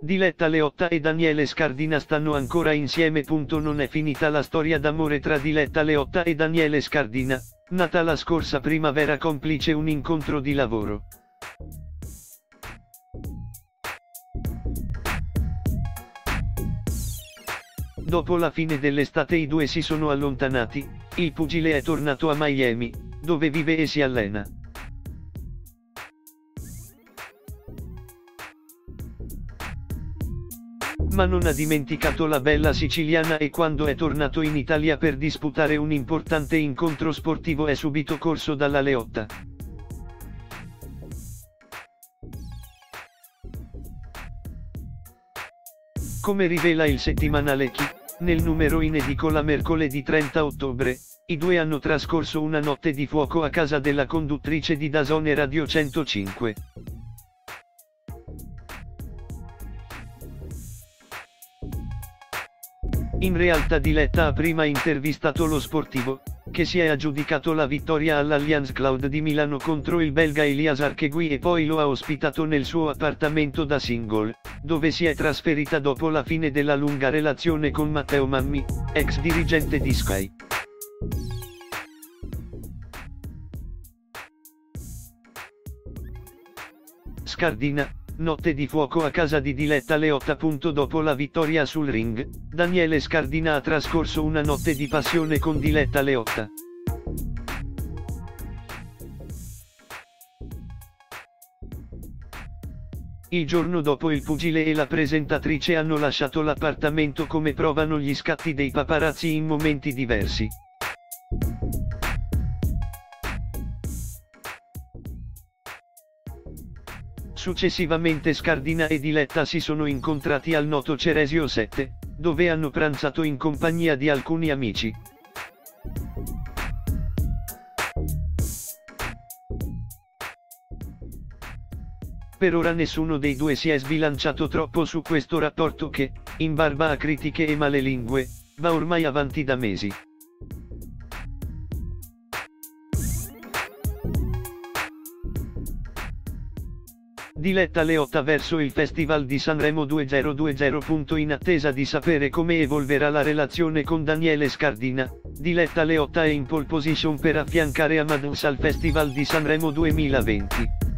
Diletta Leotta e Daniele Scardina stanno ancora insieme. Non è finita la storia d'amore tra Diletta Leotta e Daniele Scardina, nata la scorsa primavera complice un incontro di lavoro. Dopo la fine dell'estate i due si sono allontanati, il pugile è tornato a Miami, dove vive e si allena. Ma non ha dimenticato la bella siciliana e quando è tornato in Italia per disputare un importante incontro sportivo è subito corso dalla Leotta. Come rivela il settimanale Chi, nel numero in edicola mercoledì 30 ottobre, i due hanno trascorso una notte di fuoco a casa della conduttrice di DAZN e Radio 105. In realtà Diletta ha prima intervistato lo sportivo, che si è aggiudicato la vittoria all'Allianz Cloud di Milano contro il belga Elias Archegui e poi lo ha ospitato nel suo appartamento da single, dove si è trasferita dopo la fine della lunga relazione con Matteo Mammi, ex dirigente di Sky. Scardina, notte di fuoco a casa di Diletta Leotta. Dopo la vittoria sul ring, Daniele Scardina ha trascorso una notte di passione con Diletta Leotta. Il giorno dopo il pugile e la presentatrice hanno lasciato l'appartamento come provano gli scatti dei paparazzi in momenti diversi. Successivamente Scardina e Diletta si sono incontrati al noto Ceresio 7, dove hanno pranzato in compagnia di alcuni amici. Per ora nessuno dei due si è sbilanciato troppo su questo rapporto che, in barba a critiche e malelingue, va ormai avanti da mesi. Diletta Leotta verso il Festival di Sanremo 2020. In attesa di sapere come evolverà la relazione con Daniele Scardina, Diletta Leotta è in pole position per affiancare Amadeus al Festival di Sanremo 2020.